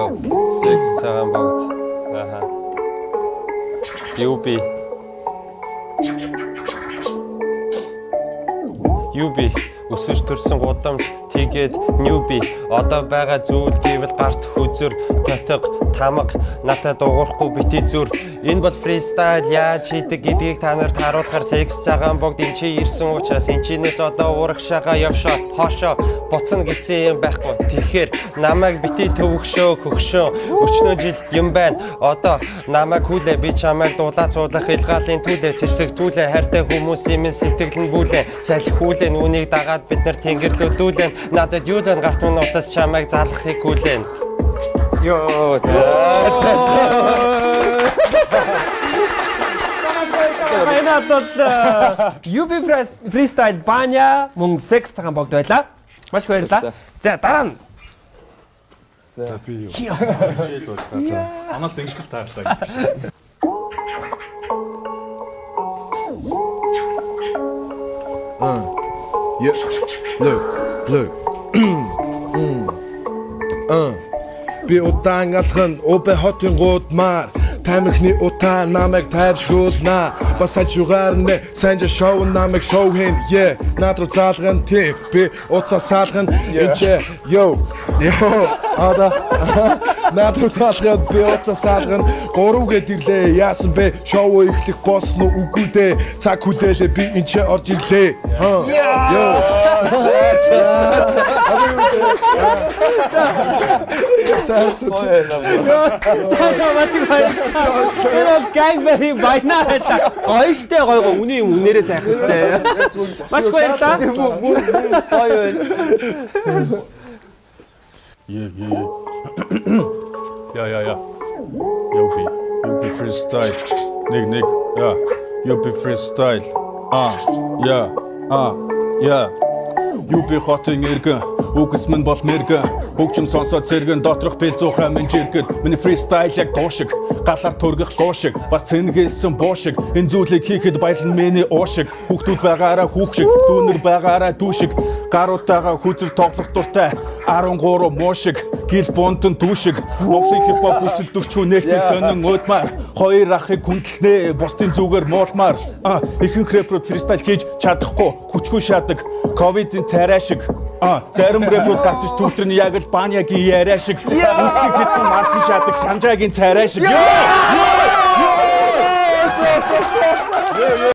Секс цагаан богд. Аха. Юби өсөж төрсөн гудамж тэгээд ньюби одоо байгаа зүйл гэвэл гарт хүзэр тотог тамга надад дуурахгүй бити зүр энэ бол фристайл яаж хийдэг гэдгийг та нарт харуулахаар секс цагаан богд энэ чи ирсэн учраас энэ чинээс одоо урагшаага явшаа хоошоо буцна гэсэн юм байхгүй тэгэхээр намайг бити төвөгшөө хөгшөө өчнөө жил юм байна одоо намайг хүлээ би чамайг дулаа цуулах илгаалын түлээ цэцэгтүүлээ хайртай хүмүүсийн минь сэтгэл нь бүлээ салхи хүлээ нүунийг дагаад бид нар тэнгэрлүүдүүлэн надад юу зэн гарт минь утас чамайг залахыг хүлээн ёо UB freestyle баня мөн секс цагаан богд байлаа. Маш их баярлалаа. За дараа нь. За би юу. Аналт ингэж таарлаа гэдэг шиг. Yeah, look. Би удаан алхан обе хотын гудмаар тамирхны утаа намайг тайлшруулнаа бас хажуугаар нэ санжа шоу намайг шоу хийн yeah надруу заалган тийм би уцаа саалган ичээ yo ада надруу заалган би уцаа саалган 3 гэдэрлээ яасан бэ шоу эхлэх болсон уу үгүй дээ цаг хүлээлээ би энэ ч орж ирлээ yo Гайбэри байна та. Гоё штэ гоё үний үнээрээ сайхан штэ. Маш гоё та. Гоё. Я. Юби freestyle. Нэг. Я. Юби freestyle. Я. Юби хотын иргэн үгс мэн бол мэргэн хөгжим сонсоод сэргэн доторх бэлзуухай мэн жиргэн миний фристайл яг дуу шиг галаар төргөх гоо шиг бас цэнгэлсэн буу шиг энэ зүйлийг хийхэд баярлан миний уу шиг хүүхдүүд байгаараа хүүх шиг дүүнэр байгаараа дүү шиг гаруутайгаа хүзэр тоглох дуртай 13 муу шиг гил бонтон дүү шиг Монголын хипхоп бүсэлдөгчүү нэртэг сонин өөдмаар хоёр ахыг хүндэлнэ бусдын зүгээр муулмаар ихэнх рэпрүүд фристайл хийж чадахгүй хүчгүй шаадаг ковидын царай шиг зарим рэпрүүд гацж түүтрэн яг л банягийн яриа шиг үсэг хитэн марсан шаадаг санжаагийн царай шиг